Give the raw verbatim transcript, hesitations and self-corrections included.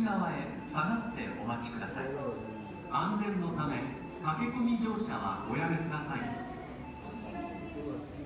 側へ下がってお待ちください。安全のため駆け込み乗車はおやめください。